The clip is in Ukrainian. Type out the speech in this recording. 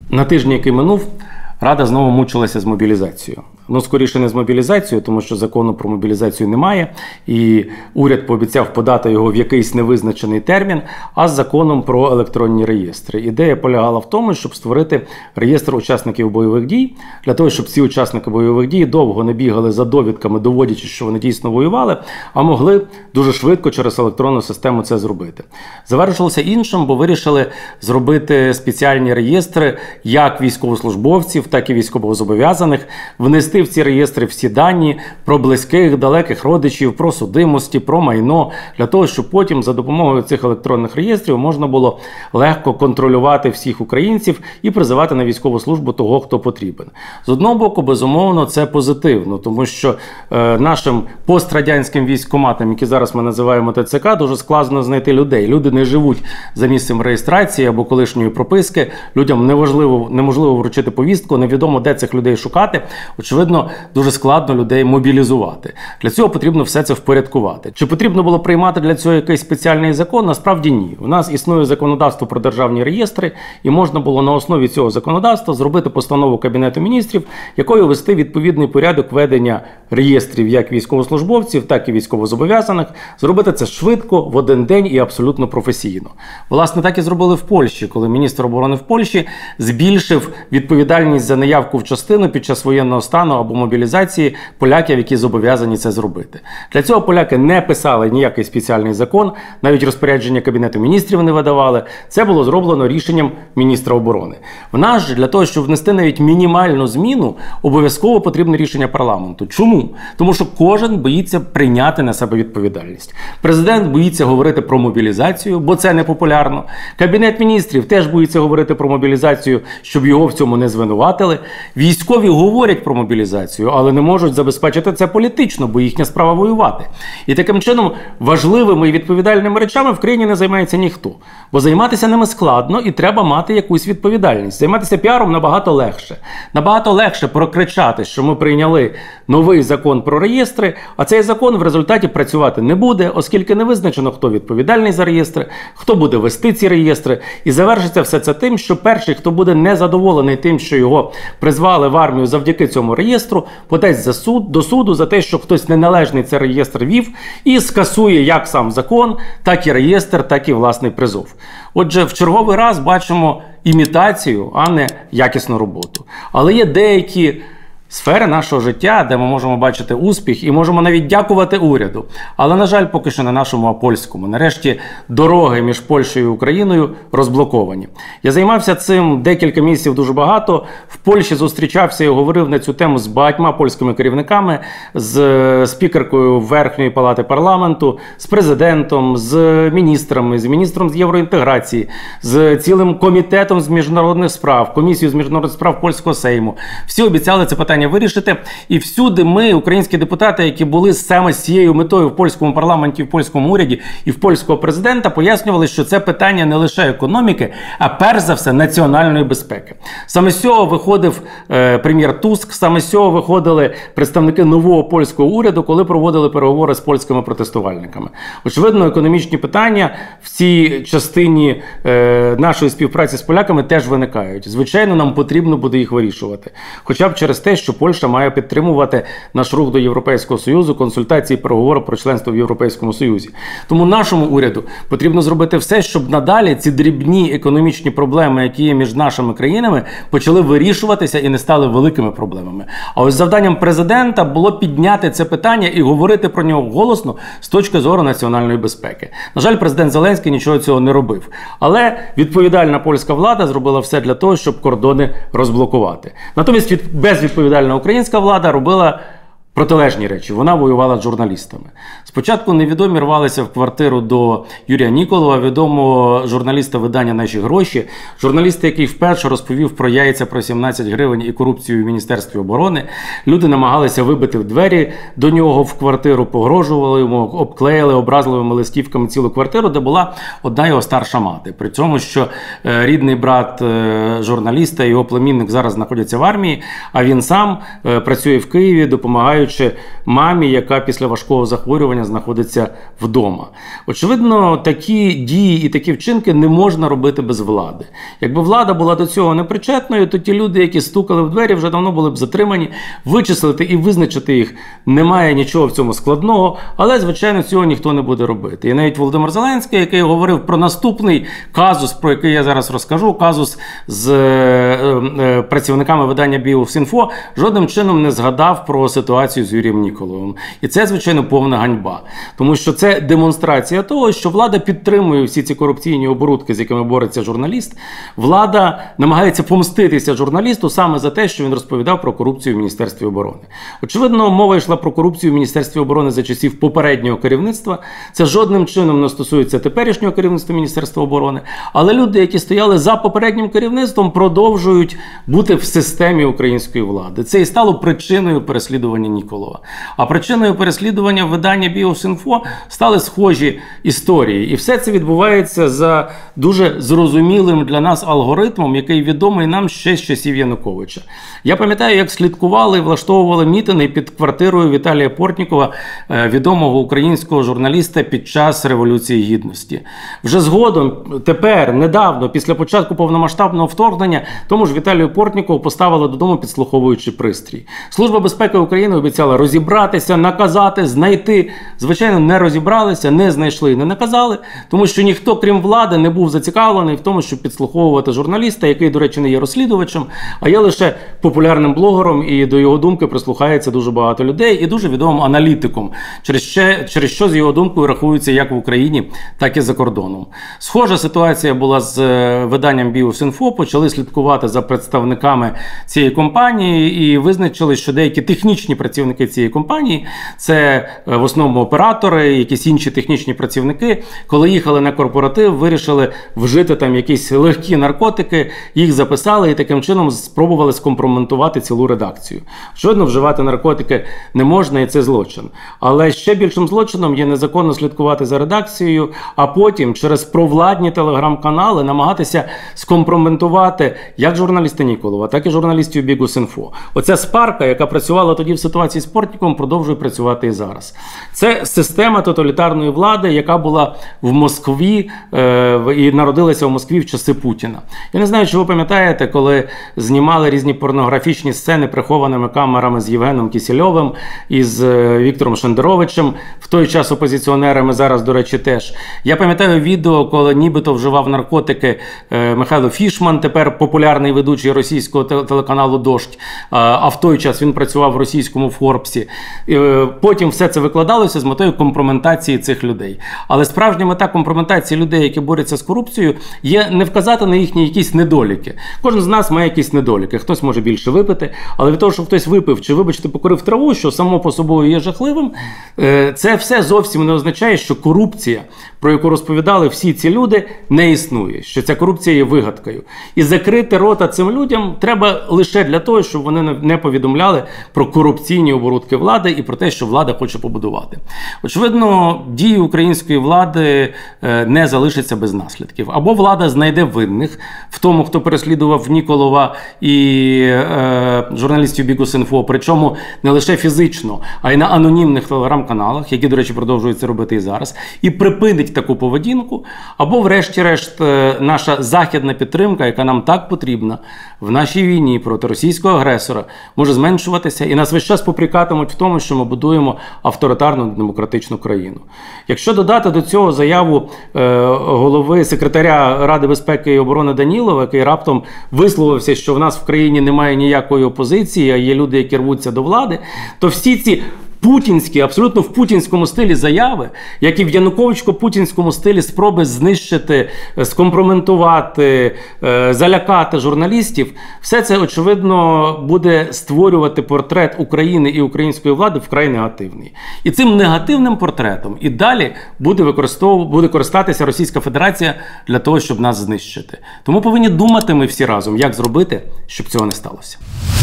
На тижні, який минув, Рада знову мучилася з мобілізацією. Ну, скоріше не з мобілізацією, тому що закону про мобілізацію немає, і уряд пообіцяв подати його в якийсь невизначений термін, а з законом про електронні реєстри. Ідея полягала в тому, щоб створити реєстр учасників бойових дій, для того, щоб ці учасники бойових дій довго не бігали за довідками, доводячи, що вони дійсно воювали, а могли дуже швидко через електронну систему це зробити. Завершилося іншим, бо вирішили зробити спеціальні реєстри як військовослужбовців, так і військовозобов'язаних, внести в ці реєстри всі дані про близьких, далеких родичів, про судимості, про майно, для того, щоб потім за допомогою цих електронних реєстрів можна було легко контролювати всіх українців і призивати на військову службу того, хто потрібен. З одного боку, безумовно, це позитивно, тому що нашим пострадянським військкоматам, які зараз ми називаємо ТЦК, дуже складно знайти людей. Люди не живуть за місцем реєстрації або колишньої прописки, людям неможливо вручити повістку, невідомо, де цих людей шукати. Очевидно, дуже складно людей мобілізувати. Для цього потрібно все це впорядкувати. Чи потрібно було приймати для цього якийсь спеціальний закон? Насправді ні. У нас існує законодавство про державні реєстри, і можна було на основі цього законодавства зробити постанову Кабінету Міністрів, якою ввести відповідний порядок ведення реєстрів як військовослужбовців, так і військовозобов'язаних. Зробити це швидко, в один день і абсолютно професійно. Власне, так і зробили в Польщі, коли міністр оборони в Польщі збільшив відповідальність за неявку в частину під час воєнного стану або мобілізації поляків, які зобов'язані це зробити. Для цього поляки не писали ніякий спеціальний закон, навіть розпорядження Кабінету Міністрів не видавали. Це було зроблено рішенням міністра оборони. В нас же, для того, щоб внести навіть мінімальну зміну, обов'язково потрібне рішення парламенту. Чому? Тому що кожен боїться прийняти на себе відповідальність. Президент боїться говорити про мобілізацію, бо це непопулярно. Кабінет Міністрів теж боїться говорити про мобілізацію, щоб його в цьому не звинуватили. Військові говорять про мобілізацію, але не можуть забезпечити це політично, бо їхня справа воювати. І таким чином важливими і відповідальними речами в країні не займається ніхто. Бо займатися ними складно і треба мати якусь відповідальність. Займатися піаром набагато легше. Набагато легше прокричати, що ми прийняли новий закон про реєстри, а цей закон в результаті працювати не буде, оскільки не визначено, хто відповідальний за реєстри, хто буде вести ці реєстри. І завершиться все це тим, що перший, хто буде незадоволений тим, що його призвали в армію завдяки цьому реєстру, подасть до суду за те, що хтось неналежний цей реєстр вів, і скасує як сам закон, так і реєстр, так і власний призов. Отже, в черговий раз бачимо імітацію, а не якісну роботу. Але є деякі сфери нашого життя, де ми можемо бачити успіх і можемо навіть дякувати уряду. Але, на жаль, поки що не нашому, а польському. Нарешті дороги між Польщею і Україною розблоковані. Я займався цим декілька місяців дуже багато. В Польщі зустрічався і говорив на цю тему з багатьма польськими керівниками, з спікеркою Верхньої палати парламенту, з президентом, з міністрами, з міністром з євроінтеграції, з цілим комітетом з міжнародних справ, комісією з міжнародних справ польського Сейму. Всі обіцяли це питання вирішити. І всюди ми, українські депутати, які були саме з цією метою в польському парламенті, в польському уряді і в польського президента, пояснювали, що це питання не лише економіки, а перш за все національної безпеки. Саме з цього виходив прем'єр Туск, саме з цього виходили представники нового польського уряду, коли проводили переговори з польськими протестувальниками. Очевидно, економічні питання в цій частині нашої співпраці з поляками теж виникають. Звичайно, нам потрібно буде їх вирішувати. Хоча б через те, що Польща має підтримувати наш рух до Європейського Союзу, консультації, переговори про членство в Європейському Союзі. Тому нашому уряду потрібно зробити все, щоб надалі ці дрібні економічні проблеми, які є між нашими країнами, почали вирішуватися і не стали великими проблемами. А ось завданням президента було підняти це питання і говорити про нього голосно з точки зору національної безпеки. На жаль, президент Зеленський нічого цього не робив. Але відповідальна польська влада зробила все для того, щоб кордони розблокувати. Натомість безвідповідальна українська влада робила протилежні речі. Вона воювала з журналістами. Спочатку невідомі рвалися в квартиру до Юрія Ніколова, відомого журналіста видання «Наші гроші», журналіста, який вперше розповів про яйця, про 17 гривень і корупцію в Міністерстві оборони. Люди намагалися вибити в двері до нього в квартиру, погрожували йому, обклеїли образливими листівками цілу квартиру, де була одна його старша мати. При цьому, що рідний брат журналіста і його племінник зараз знаходяться в армії, а він сам працює в Києві, допомагаючи допомагаючи мамі, яка після важкого захворювання знаходиться вдома. Очевидно, такі дії і такі вчинки не можна робити без влади. Якби влада була до цього непричетною, то ті люди, які стукали в двері, вже давно були б затримані. Вичислити і визначити їх немає нічого в цьому складного, але, звичайно, цього ніхто не буде робити. І навіть Володимир Зеленський, який говорив про наступний казус, про який я зараз розкажу, казус з працівниками видання «Біуфсінфо», жодним чином не згадав про ситуацію з Юрієм Ніколовим. І це, звичайно, повна ганьба. Тому що це демонстрація того, що влада підтримує всі ці корупційні оборудки, з якими бореться журналіст. Влада намагається помститися журналісту саме за те, що він розповідав про корупцію в Міністерстві оборони. Очевидно, мова йшла про корупцію в Міністерстві оборони за часів попереднього керівництва. Це жодним чином не стосується теперішнього керівництва Міністерства оборони. Але люди, які стояли за попереднім керівництвом, продовжують бути в системі української влади. Це і стало причиною переслідування Ніколова. А причиною переслідування видання «Біуфсінфо» стали схожі історії. І все це відбувається за дуже зрозумілим для нас алгоритмом, який відомий нам ще з часів Януковича. Я пам'ятаю, як слідкували і влаштовували мітинги під квартирою Віталія Портнікова, відомого українського журналіста під час Революції Гідності. Вже згодом, тепер, недавно, після початку повномасштабного вторгнення, тому ж Віталію Портнікову поставили додому підслуховуючий пристрій. Служба безпеки України обіцяла розібратися, наказати, знайти. Звичайно, не розібралися, не знайшли і не наказали, тому що ніхто, крім влади, не був зацікавлений в тому, щоб підслуховувати журналіста, який, до речі, не є розслідувачем, а є лише популярним блогером, і до його думки прислухається дуже багато людей, і дуже відомим аналітиком, через що з його думкою рахуються як в Україні, так і за кордоном. Схожа ситуація була з виданням «Біуфсінфо», почали слідкувати за представниками цієї компанії і визначили, що деякі технічні працівники цієї компанії, це в основному оператори, якісь інші технічні працівники, коли їхали на корпоратив, вирішили вжити там якісь легкі наркотики, їх записали і таким чином спробували скомпрометувати цілу редакцію. Очевидно, вживати наркотики не можна, і це злочин. Але ще більшим злочином є незаконно слідкувати за редакцією, а потім через провладні телеграм-канали намагатися скомпрометувати як журналіста Ніколова, так і журналістів «Бігус.Інфо». Оця спарка, яка працювала тоді в ситуації з Портніковим, продовжує працювати і зараз. Це система тоталітарної влади, яка була в Москві і народилася в Москві в часи Путіна. Я не знаю, чи ви пам'ятаєте, коли знімали різні порнографічні сцени прихованими камерами з Євгеном Кісельовим і з Віктором Шендеровичем, в той час опозиціонерами, зараз, до речі, теж. Я пам'ятаю відео, коли нібито вживав наркотики Михайло Фішман, тепер популярний ведучий російського телеканалу «Дождь», а в той час він працював в російському «Форбсі». Потім все це викладалося з метою компрометації цих людей. Але справжня мета компрометації людей, які борються з корупцією, є не вказати на їхні якісь недоліки. Кожен з нас має якісь недоліки. Хтось може більше випити, але від того, що хтось випив чи, вибачте, покурив траву, що само по собою є жахливим, це все зовсім не означає, що корупція, про яку розповідали всі ці люди, не існує, що ця корупція є вигадкою. І закрити рота цим людям треба лише для того, щоб вони не повідомляли про корупційні оборудки влади і про те, що влада хоче побудувати. Очевидно, дії української влади не залишаться без наслідків. Або влада знайде винних в тому, хто переслідував Ніколова і журналістів «Бігус.Інфо», причому не лише фізично, а й на анонімних телеграм-каналах, які, до речі, продовжують це робити і зараз, і припинить таку поведінку, або, врешті-решт, наша західна підтримка, яка нам так потрібна в нашій війні проти російського агресора, може зменшуватися, і нас весь час попрекатимуть в тому, що ми будуємо авторитарну демократичну країну. Якщо додати до цього заяву голови секретаря Ради безпеки і оборони Данілова, який раптом висловився, що в нас в країні немає ніякої опозиції, а є люди, які рвуться до влади, то всі ці путінські, абсолютно в путінському стилі заяви, як і в януковичко-путінському стилі спроби знищити, скомпрометувати, залякати журналістів, все це, очевидно, буде створювати портрет України і української влади вкрай негативний. І цим негативним портретом і далі буде користатися Російська Федерація для того, щоб нас знищити. Тому повинні думати ми всі разом, як зробити, щоб цього не сталося.